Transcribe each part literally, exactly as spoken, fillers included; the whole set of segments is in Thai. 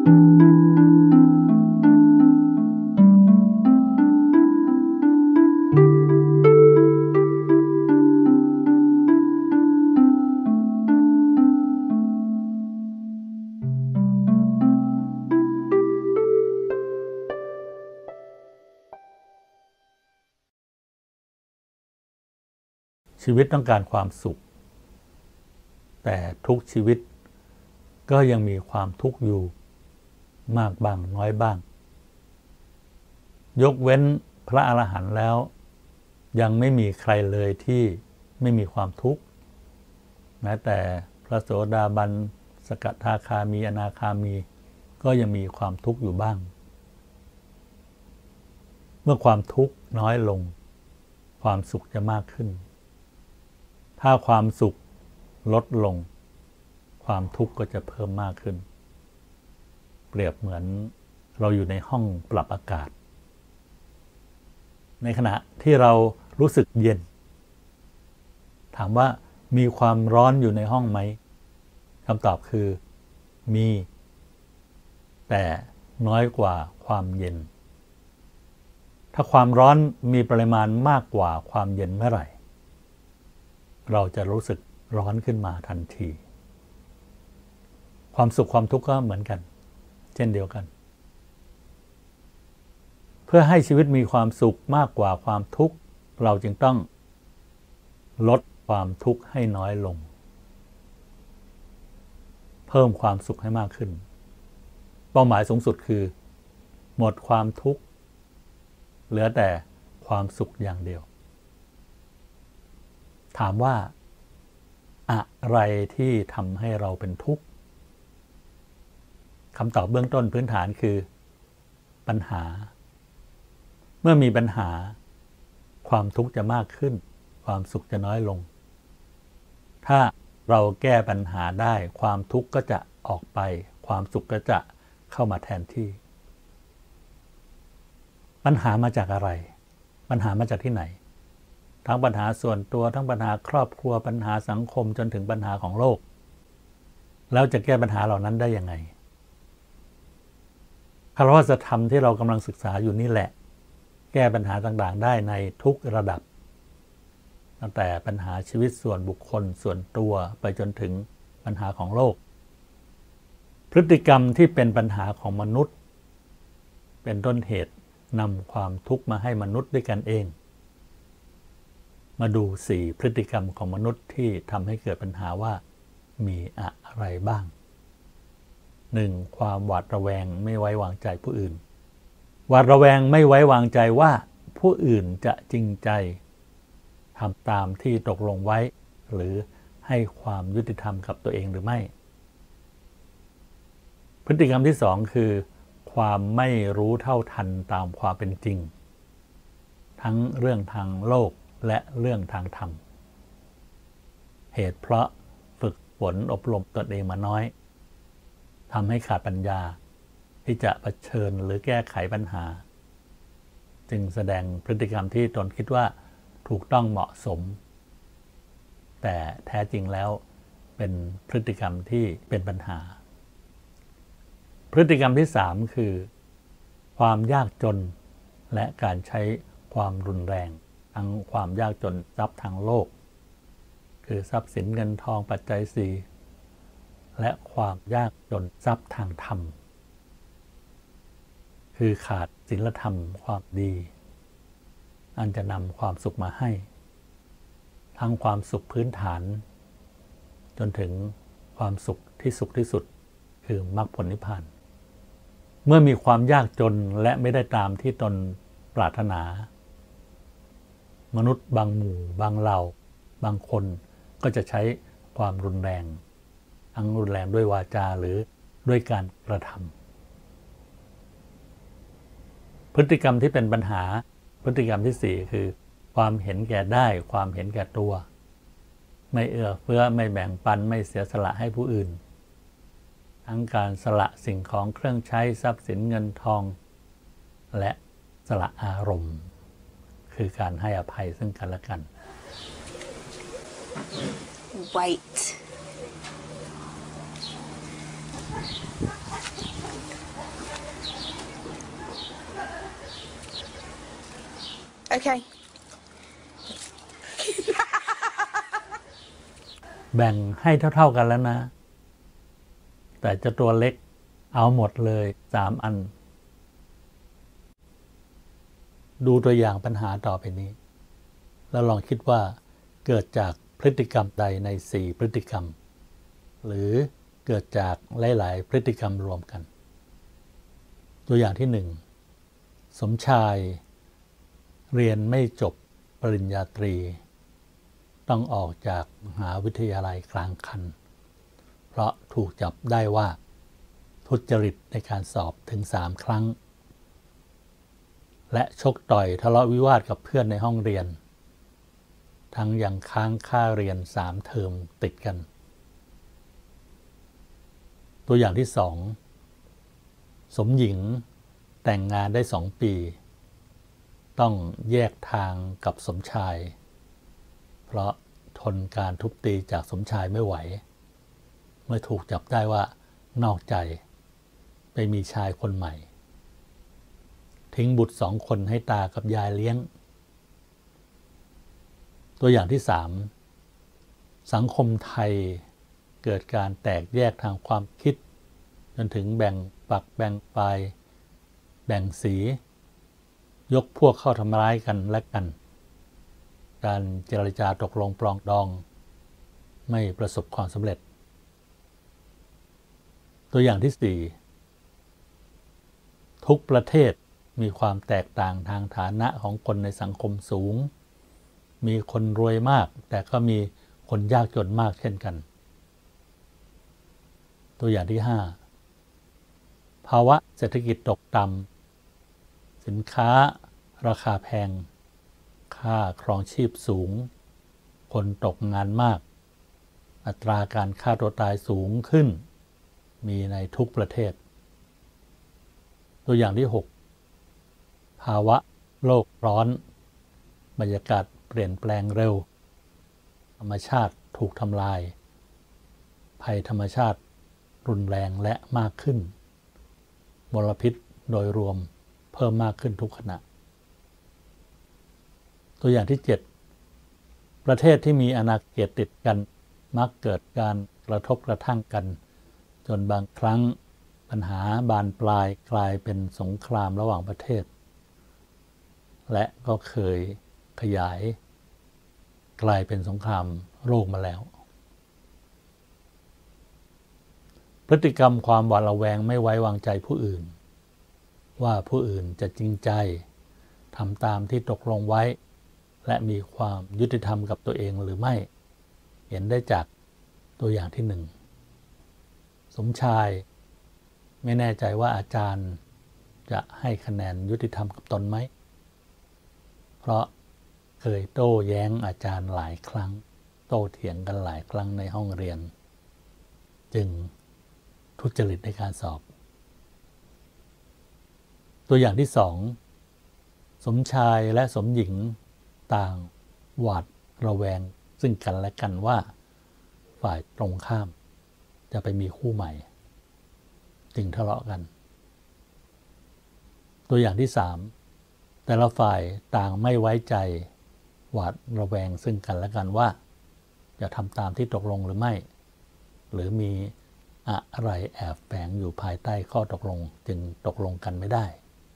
ชีวิตต้องการความสุขแต่ทุกชีวิตก็ยังมีความทุกข์อยู่มากบ้างน้อยบ้างยกเว้นพระอรหันต์แล้วยังไม่มีใครเลยที่ไม่มีความทุกข์แม้แต่พระโสดาบันสกทาคามีอนาคามีก็ยังมีความทุกข์อยู่บ้างเมื่อความทุกข์น้อยลงความสุขจะมากขึ้นถ้าความสุขลดลงความทุกข์ก็จะเพิ่มมากขึ้นเปรียบเหมือนเราอยู่ในห้องปรับอากาศในขณะที่เรารู้สึกเย็นถามว่ามีความร้อนอยู่ในห้องไหมคำตอบคือมีแต่น้อยกว่าความเย็นถ้าความร้อนมีปริมาณมากกว่าความเย็นเมื่อไหร่เราจะรู้สึกร้อนขึ้นมาทันทีความสุขความทุกข์ก็เหมือนกันเช่นเดียวกันเพื่อให้ชีวิตมีความสุขมากกว่าความทุกข์เราจึงต้องลดความทุกข์ให้น้อยลงเพิ่มความสุขให้มากขึ้นเป้าหมายสูงสุดคือหมดความทุกข์เหลือแต่ความสุขอย่างเดียวถามว่าอะไรที่ทำให้เราเป็นทุกข์คำตอบเบื้องต้นพื้นฐานคือปัญหาเมื่อมีปัญหาความทุกข์จะมากขึ้นความสุขจะน้อยลงถ้าเราแก้ปัญหาได้ความทุกข์ก็จะออกไปความสุขก็จะเข้ามาแทนที่ปัญหามาจากอะไรปัญหามาจากที่ไหนทั้งปัญหาส่วนตัวทั้งปัญหาครอบครัวปัญหาสังคมจนถึงปัญหาของโลกแล้วจะแก้ปัญหาเหล่านั้นได้ยังไงคารวะธรรมที่เรากำลังศึกษาอยู่นี่แหละแก้ปัญหาต่างๆได้ในทุกระดับตั้งแต่ปัญหาชีวิตส่วนบุคคลส่วนตัวไปจนถึงปัญหาของโลกพฤติกรรมที่เป็นปัญหาของมนุษย์เป็นต้นเหตุนำความทุกข์มาให้มนุษย์ด้วยกันเองมาดูสี่พฤติกรรมของมนุษย์ที่ทำให้เกิดปัญหาว่ามีอะไรบ้าง หนึ่ง. ความหวาดระแวงไม่ไว้วางใจผู้อื่นหวาดระแวงไม่ไว้วางใจว่าผู้อื่นจะจริงใจทำตามที่ตกลงไว้หรือให้ความยุติธรรมกับตัวเองหรือไม่พฤติกรรมที่สองคือความไม่รู้เท่าทันตามความเป็นจริงทั้งเรื่องทางโลกและเรื่องทางธรรมเหตุเพราะฝึกฝนอบรมตนเองมาน้อยทำให้ขาดปัญญาที่จะเผชิญหรือแก้ไขปัญหาจึงแสดงพฤติกรรมที่ตนคิดว่าถูกต้องเหมาะสมแต่แท้จริงแล้วเป็นพฤติกรรมที่เป็นปัญหาพฤติกรรมที่สามคือความยากจนและการใช้ความรุนแรงทั้งความยากจนทรัพย์ทางโลกคือทรัพย์สินเงินทองปัจจัยสี่และความยากจนทรัพย์ทางธรรมคือขาดศีลธรรมความดีอันจะนำความสุขมาให้ทั้งความสุขพื้นฐานจนถึงความสุขที่สุขที่สุดคือมรรคผลนิพพานเมื่อมีความยากจนและไม่ได้ตามที่ตนปรารถนามนุษย์บางหมู่บางเหล่าบางคนก็จะใช้ความรุนแรงทั้งรุนแรงด้วยวาจาหรือด้วยการกระทำพฤติกรรมที่เป็นปัญหาพฤติกรรมที่สี่คือความเห็นแก่ได้ความเห็นแก่ตัวไม่เอื้อเฟื้อไม่แบ่งปันไม่เสียสละให้ผู้อื่นทั้งการสละสิ่งของเครื่องใช้ทรัพย์สินเงินทองและสละอารมณ์คือการให้อภัยซึ่งกันและกัน Wait Okay. แบ่งให้เท่าๆกันแล้วนะแต่เจ้าตัวเล็กเอาหมดเลยสามอันดูตัวอย่างปัญหาต่อไปนี้แล้วลองคิดว่าเกิดจากพฤติกรรมใดในสี่พฤติกรรมหรือเกิดจากหลายๆพฤติกรรมรวมกันตัวอย่างที่หนึ่งสมชายเรียนไม่จบปริญญาตรีต้องออกจากมหาวิทยาลัยกลางคันเพราะถูกจับได้ว่าทุจริตในการสอบถึงสามครั้งและชกต่อยทะเลาะวิวาทกับเพื่อนในห้องเรียนทั้งยังค้างค่าเรียนสามเทอมติดกันตัวอย่างที่สองสมหญิงแต่งงานได้สองปีต้องแยกทางกับสมชายเพราะทนการทุบตีจากสมชายไม่ไหวเมื่อถูกจับได้ว่านอกใจไปมีชายคนใหม่ทิ้งบุตรสองคนให้ตากับยายเลี้ยงตัวอย่างที่สามสังคมไทยเกิดการแตกแยกทางความคิดจนถึงแบ่งฝักแบ่งฝ่ายแบ่งสียกพวกเข้าทำร้ายกันและกันการเจรจาตกลงปรองดองไม่ประสบความสำเร็จตัวอย่างที่สี่ทุกประเทศมีความแตกต่างทางฐานะของคนในสังคมสูงมีคนรวยมากแต่ก็มีคนยากจนมากเช่นกันตัวอย่างที่ห้าภาวะเศรษฐกิจตกต่ำสินค้าราคาแพงค่าครองชีพสูงคนตกงานมากอัตราการฆ่าตัวตายสูงขึ้นมีในทุกประเทศตัวอย่างที่หกภาวะโลกร้อนบรรยากาศเปลี่ยนแปลงเร็วธรรมชาติถูกทำลายภัยธรรมชาติรุนแรงและมากขึ้นมลพิษโดยรวมเพิ่มมากขึ้นทุกขณะตัวอย่างที่เจ็ดประเทศที่มีอาณาเขตติดกันมักเกิดการกระทบกระทั่งกันจนบางครั้งปัญหาบานปลายกลายเป็นสงครามระหว่างประเทศและก็เคยขยายกลายเป็นสงครามโลกมาแล้วพฤติกรรมความหวาดระแวงไม่ไว้วางใจผู้อื่นว่าผู้อื่นจะจริงใจทำตามที่ตกลงไว้และมีความยุติธรรมกับตัวเองหรือไม่เห็นได้จากตัวอย่างที่หนึ่งสมชายไม่แน่ใจว่าอาจารย์จะให้คะแนนยุติธรรมกับตนไหมเพราะเคยโต้แย้งอาจารย์หลายครั้งโต้เถียงกันหลายครั้งในห้องเรียนจึงทุจริตในการสอบตัวอย่างที่สองสมชายและสมหญิงต่างหวาดระแวงซึ่งกันและกันว่าฝ่ายตรงข้ามจะไปมีคู่ใหม่จึงทะเลาะกันตัวอย่างที่สามแต่ละฝ่ายต่างไม่ไว้ใจหวาดระแวงซึ่งกันและกันว่าจะทำตามที่ตกลงหรือไม่หรือมีอะไรแอบแฝงอยู่ภายใต้ข้อตกลงจึงตกลงกันไม่ได้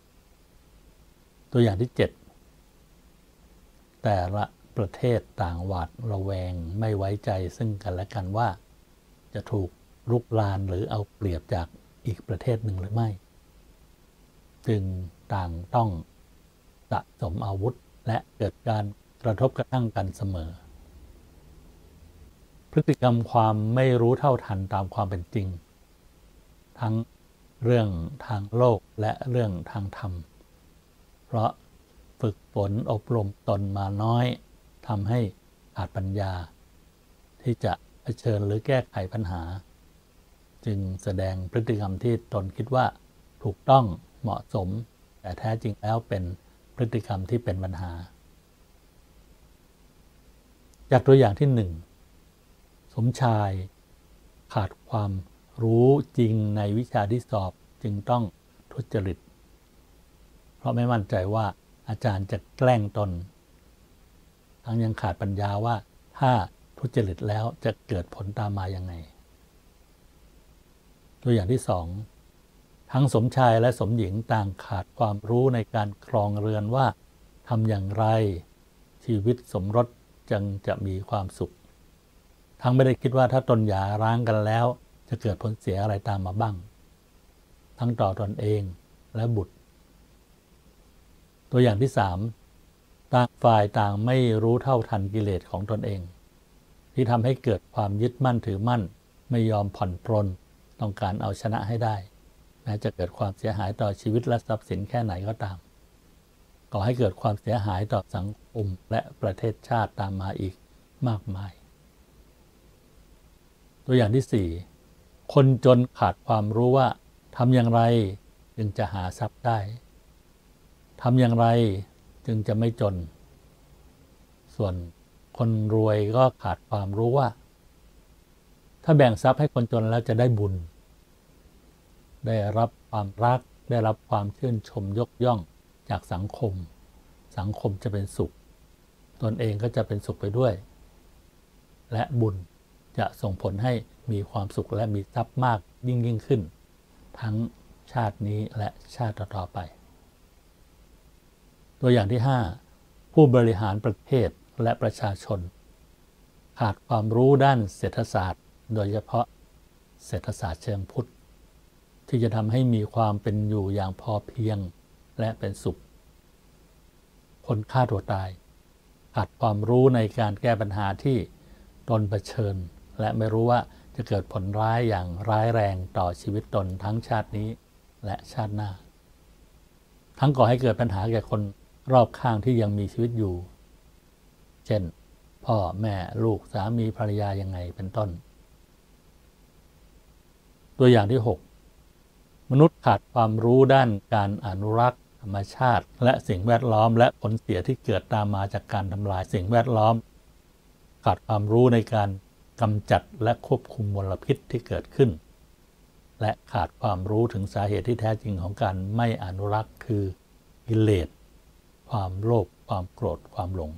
ตัวอย่างที่เจ็ดแต่ละประเทศต่างหวาดระแวงไม่ไว้ใจซึ่งกันและกันว่าจะถูกรุกรานหรือเอาเปรียบจากอีกประเทศหนึ่งหรือไม่จึงต่างต้องสะสมอาวุธและเกิดการกระทบกระทั่งกันเสมอพฤติกรรมความไม่รู้เท่าทันตามความเป็นจริงทั้งเรื่องทางโลกและเรื่องทางธรรมเพราะฝึกฝนอบรมตนมาน้อยทำให้ขาดปัญญาที่จะเผชิญหรือแก้ไขปัญหาจึงแสดงพฤติกรรมที่ตนคิดว่าถูกต้องเหมาะสมแต่แท้จริงแล้วเป็นพฤติกรรมที่เป็นปัญหาจากตัวอย่างที่หนึ่งสมชายขาดความรู้จริงในวิชาที่สอบจึงต้องทุจริตเพราะไม่มั่นใจว่าอาจารย์จะแกล้งตนทั้งยังขาดปัญญาว่าถ้าทุจริตแล้วจะเกิดผลตามมายังไงตัวอย่างที่สองทั้งสมชายและสมหญิงต่างขาดความรู้ในการครองเรือนว่าทำอย่างไรชีวิตสมรสจึงจะมีความสุขทั้งไม่ได้คิดว่าถ้าตนหย่าร้างกันแล้วจะเกิดผลเสียอะไรตามมาบ้างทั้งต่อตนเองและบุตรตัวอย่างที่สามต่างฝ่ายต่างไม่รู้เท่าทันกิเลสของตนเองที่ทำให้เกิดความยึดมั่นถือมั่นไม่ยอมผ่อนปรนต้องการเอาชนะให้ได้แม้จะเกิดความเสียหายต่อชีวิตและทรัพย์สินแค่ไหนก็ตามก่อให้เกิดความเสียหายต่อสังคมและประเทศชาติตามมาอีกมากมายตัวอย่างที่สี่คนจนขาดความรู้ว่าทำอย่างไรจึงจะหาทรัพย์ได้ทำอย่างไรจึงจะไม่จนส่วนคนรวยก็ขาดความรู้ว่าถ้าแบ่งทรัพย์ให้คนจนแล้วจะได้บุญได้รับความรักได้รับความชื่นชมยกย่องจากสังคมสังคมจะเป็นสุขตนเองก็จะเป็นสุขไปด้วยและบุญจะส่งผลให้มีความสุขและมีทรัพย์มากยิ่งยิ่งขึ้นทั้งชาตินี้และชาติต่อๆไปตัวอย่างที่ห้าผู้บริหารประเทศและประชาชนขาดความรู้ด้านเศรษฐศาสตร์โดยเฉพาะเศรษฐศาสตร์เชิงพุทธที่จะทำให้มีความเป็นอยู่อย่างพอเพียงและเป็นสุขคนฆ่าตัวตายขาดความรู้ในการแก้ปัญหาที่ตนเผชิญและไม่รู้ว่าจะเกิดผลร้ายอย่างร้ายแรงต่อชีวิตตนทั้งชาตินี้และชาติหน้าทั้งก่อให้เกิดปัญหาแก่คนรอบข้างที่ยังมีชีวิตอยู่เช่นพ่อแม่ลูกสามีภรรยายังไงเป็นต้นตัวอย่างที่หกมนุษย์ขาดความรู้ด้านการอนุรักษ์ธรรมชาติและสิ่งแวดล้อมและผลเสียที่เกิดตามมาจากการทำลายสิ่งแวดล้อมขาดความรู้ในการกำจัดและควบคุมมลพิษที่เกิดขึ้นและขาดความรู้ถึงสาเหตุที่แท้จริงของการไม่อนุรักษ์คือกิเลสความโลภความโกรธความหลง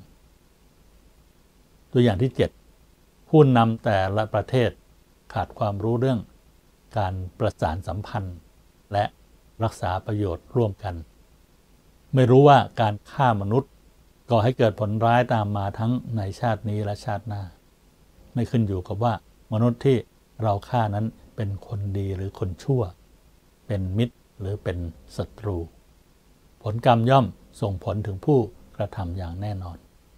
ตัวอย่างที่เจ็ดผู้นำแต่ละประเทศขาดความรู้เรื่องการประสานสัมพันธ์และรักษาประโยชน์ร่วมกันไม่รู้ว่าการฆ่ามนุษย์ก่อให้เกิดผลร้ายตามมาทั้งในชาตินี้และชาติหน้าไม่ขึ้นอยู่กับว่ามนุษย์ที่เราฆ่านั้นเป็นคนดีหรือคนชั่วเป็นมิตรหรือเป็นศัตรูผลกรรมย่อมส่งผลถึงผู้กระทำอย่างแน่นอน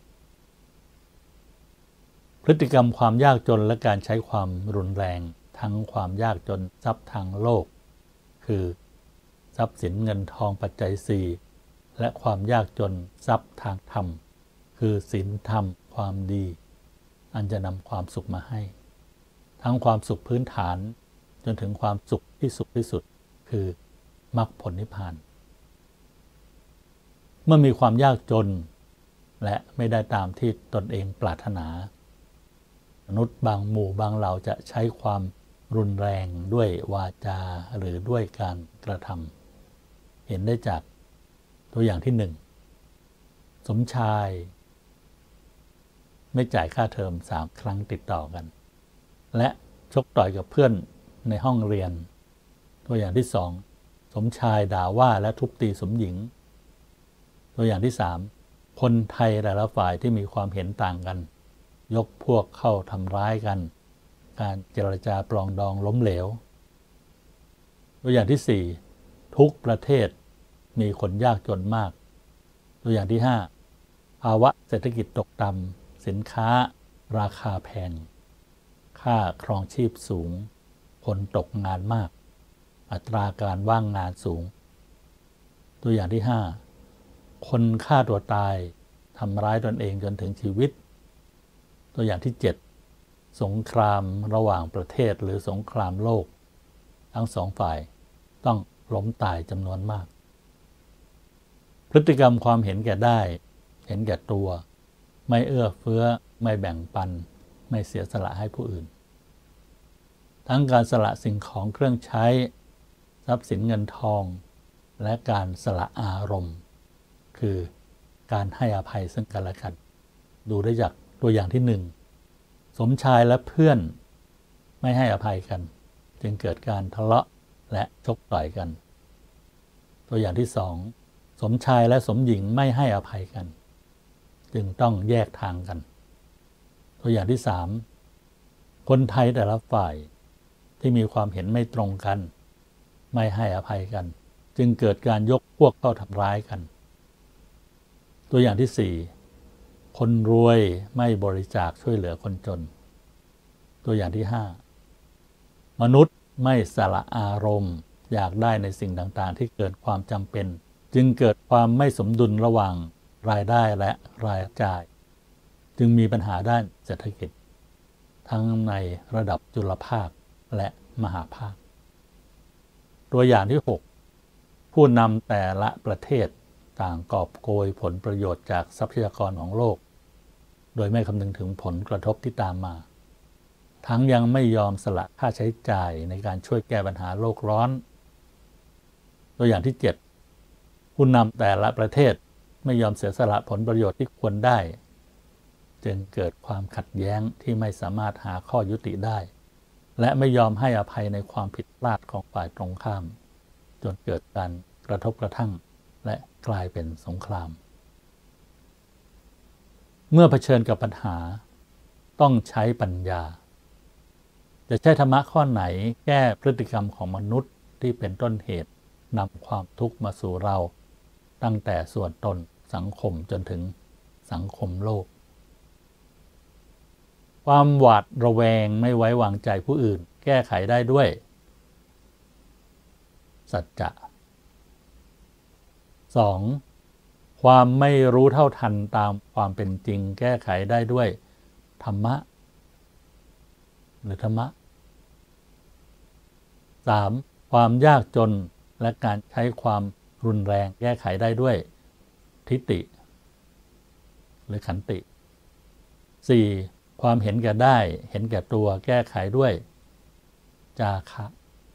พฤติกรรมความยากจนและการใช้ความรุนแรงทั้งความยากจนทรัพย์ทางโลกคือทรัพย์สินเงินทองปัจจัยสี่และความยากจนทรัพย์ทางธรรมคือศีลธรรมความดีอันจะนำความสุขมาให้ทั้งความสุขพื้นฐานจนถึงความสุขที่สุขที่สุดคือมรรคผลนิพพานเมื่อมีความยากจนและไม่ได้ตามที่ตนเองปรารถนามนุษย์บางหมู่บางเหล่าจะใช้ความรุนแรงด้วยวาจาหรือด้วยการกระทำเห็นได้จากตัวอย่างที่หนึ่งสมชายไม่จ่ายค่าเทอมสามครั้งติดต่อกันและชกต่อยกับเพื่อนในห้องเรียนตัวอย่างที่สองสมชายด่าว่าและทุบตีสมหญิงตัวอย่างที่สามคนไทยแต่ละฝ่ายที่มีความเห็นต่างกันยกพวกเข้าทำร้ายกันการเจรจาปรองดองล้มเหลวตัวอย่างที่สี่ทุกประเทศมีคนยากจนมากตัวอย่างที่ห้าภาวะเศรษฐกิจตกต่ำสินค้าราคาแพงค่าครองชีพสูงคนตกงานมากอัตราการว่างงานสูงตัวอย่างที่ห้าคนฆ่าตัวตายทำร้ายตนเองจนถึงชีวิตตัวอย่างที่เจ็ดสงครามระหว่างประเทศหรือสงครามโลกทั้งสองฝ่ายต้องล้มตายจำนวนมากพฤติกรรมความเห็นแก่ได้เห็นแก่ตัวไม่เอื้อเฟื้อไม่แบ่งปันไม่เสียสละให้ผู้อื่นทั้งการสละสิ่งของเครื่องใช้ทรัพย์สินเงินทองและการสละอารมณ์คือการให้อภัยซึ่งกันและกัน ดูได้จากตัวอย่างที่หนึ่งสมชายและเพื่อนไม่ให้อภัยกันจึงเกิดการทะเลาะและชกต่อยกันตัวอย่างที่สองสมชายและสมหญิงไม่ให้อภัยกันจึงต้องแยกทางกันตัวอย่างที่สามคนไทยแต่ละฝ่ายที่มีความเห็นไม่ตรงกันไม่ให้อภัยกันจึงเกิดการยกพวกเข้าทำร้ายกันตัวอย่างที่สี่คนรวยไม่บริจาคช่วยเหลือคนจนตัวอย่างที่ห้ามนุษย์ไม่สละอารมณ์อยากได้ในสิ่งต่างๆที่เกิดความจำเป็นจึงเกิดความไม่สมดุลระหว่างรายได้และรายจ่ายจึงมีปัญหาด้านเศรษฐกิจทั้งในระดับจุลภาคและมหาภาคตัวอย่างที่หกผู้นำแต่ละประเทศต่างกอบโกยผลประโยชน์จากทรัพยากรของโลกโดยไม่คำนึงถึงผลกระทบที่ตามมาทั้งยังไม่ยอมสละค่าใช้จ่ายในการช่วยแก้ปัญหาโลกร้อนตัวอย่างที่เจ็ดผู้นำแต่ละประเทศไม่ยอมเสียสละผลประโยชน์ที่ควรได้จึงเกิดความขัดแย้งที่ไม่สามารถหาข้อยุติได้และไม่ยอมให้อภัยในความผิดพลาดของฝ่ายตรงข้ามจนเกิดการกระทบกระทั่งและกลายเป็นสงครามเมื่อเผชิญกับปัญหาต้องใช้ปัญญาจะใช้ธรรมะข้อไหนแก้พฤติกรรมของมนุษย์ที่เป็นต้นเหตุนำความทุกข์มาสู่เราตั้งแต่ส่วนตนสังคมจนถึงสังคมโลกความหวาดระแวงไม่ไว้วางใจผู้อื่นแก้ไขได้ด้วยสัจจะสองความไม่รู้เท่าทันตามความเป็นจริงแก้ไขได้ด้วยธรรมะหรือธรรมะสามความยากจนและการใช้ความรุนแรงแก้ไขได้ด้วยทิฏฐิหรือขันติสี่ความเห็นแก่ได้เห็นแก่ตัวแก้ไขด้วยจาคะ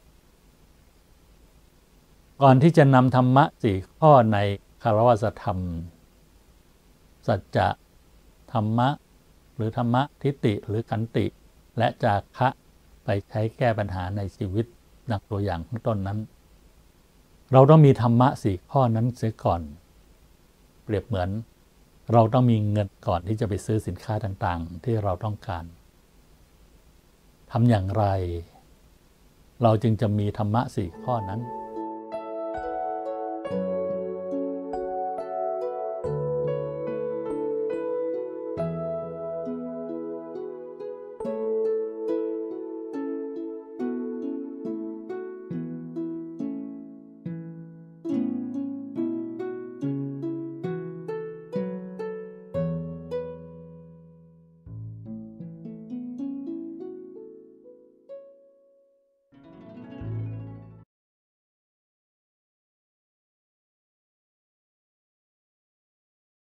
ก่อนที่จะนำธรรมะสี่ข้อในคารวะธรรมสัจจะธรรมะหรือธรรมะทิฏฐิหรือขันติและจาคะไปใช้แก้ปัญหาในชีวิตดังตัวอย่างข้างต้นนั้นเราต้องมีธรรมะสี่ข้อนั้นเสียก่อนเปรียบเหมือนเราต้องมีเงินก่อนที่จะไปซื้อสินค้าต่างๆที่เราต้องการทำอย่างไรเราจึงจะมีธรรมะสี่ข้อนั้น